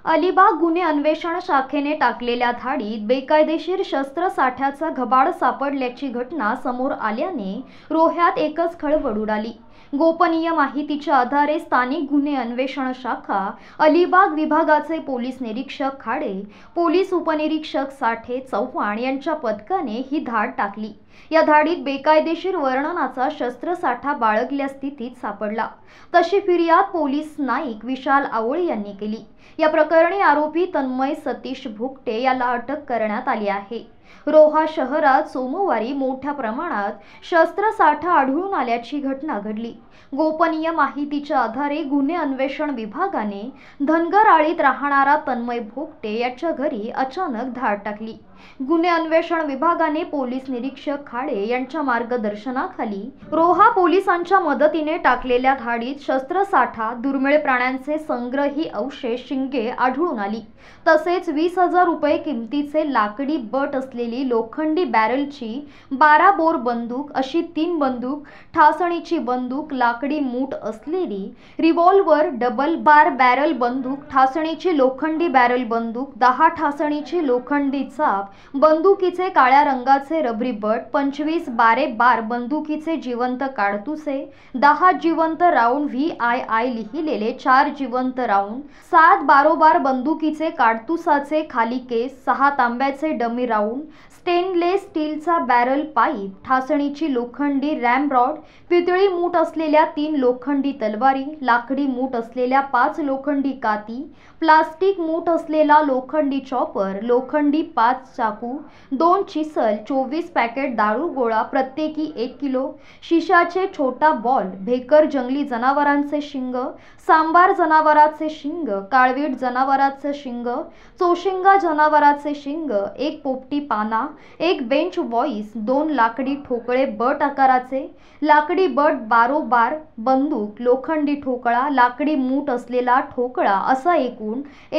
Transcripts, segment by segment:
अलिबाग गुन्हे अन्वेषण शाखेने टाकलेल्या धाडीत बेकायदेशीर शस्त्रसाठ्याचा घबाड सापडल्याची घटना समोर आल्याने रोह्यात एकच खळबळ उडाली। गोपनीय माहितीच्या आधारे स्थानिक गुन्हे अन्वेषण शाखा अलिबाग विभागाचे पोलीस निरीक्षक खाडे, पोलीस उपनिरीक्षक साठे चव्हाण यांच्या पथकाने ही धाड टाकली। या धाडीत बेकायदेशीर वर्णनाचा शस्त्रसाठा बाळगल्या स्थितीत सापडला, तशी फिर्याद पोलीस नाईक विशाल आवळे यांनी केली। या प्रकरणी आरोपी तन्मय सतीश भुकटे याला अटक करण्यात आली आहे। रोहा शहरात सोमवारी मोठ्या प्रमाणात शस्त्रसाठा आढळून आल्याची घटना घडली। गोपनीय माहितीच्या आधारे गुन्हे अन्वेषण विभागाने धनगरआळीत राहणारा तन्मय भुकटे याच्या घरी अचानक धाड टाकली। गुन्हे अन्वेषण विभागाने पोलीस निरीक्षक खाडे यांच्या मार्गदर्शनाखाली रोहा पोलिसांच्या मदतीने टाकलेल्या धाडीत शस्त्रसाठा, दुर्मिळ प्राण्यांचे संग्रही अवशेष, शिंगे आढळून आली। तसेच 20,000 रुपये किमतीचे लाकडी बट असलेली लोखंडी बॅरलची 12 बोर बंदूक अशी 3 बंदूक, ठासणीची बंदूक, लाकडी मूठ असलेली रिव्हॉल्वर, डबल बार बॅरल बंदूक, ठासणीची लोखंडी बॅरल बंदूक, 10 ठासणीची लोखंडी चाप, बंदुकीचे काळ्या रंगाचे रबरी बट, 25 12 बार बंदुकीचे जिवंत काडतुसे, 10 जिवंत राऊंड VII लिहिलेले 4 जिवंत राऊंड, 7 बारोबार बंदुकीचे काडतुसाचे खाली केस, 6 तांब्याचे डमी राऊंड, स्टेनलेस स्टीलचा बॅरल पाईप, ठासणीची लोखंडी रॅमरॉड, पितळी मूठ असलेल्या 3 लोखंडी तलवारी, लाकडी मूठ असलेल्या 5 लोखंडी काती, प्लास्टिक मूठ असलेला लोखंडी चॉपर, लोखंडी 5 चाकू, 2 चिसल, 24 पॅकेट दारू गोळा प्रत्येकी 1 किलो, शिशाचे छोटा बॉल, भेकर जंगली जनावरांचे शिंग, सांबार जनावराचे शिंग, काळवीट जनावराचे शिंग, चोशिंगा जनावराचे शिंग, 1 पोपटी पाना, 1 बेंच वॉइस, 2 लाकडी ठोकळे बट आकाराचे, लाकडी बट बारोबार बंदूक, लोखंडी ठोकळा, लाकडी मूठ असलेला ठोकळा असा एकूण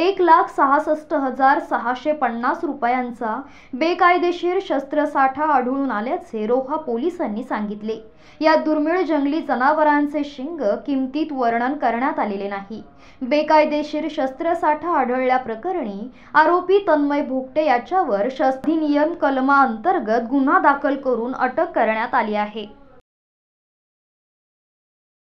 1,66,650 रुपयांचा बेकायदेशीर शस्त्रसाठा आढळून आल्याचे रोहा पोलिसांनी सांगितले। या दुर्मिळ जंगली जनावरांचे शिंग किमतीत वर्णन करण्यात आलेले नाही। बेकायदेशीर शस्त्रसाठा आढळल्या प्रकरणी आरोपी तन्मय भुकटे याच्यावर शस्त्राधिनियम कलमांतर्गत गुन्हा दाखल करून अटक करण्यात आली आहे।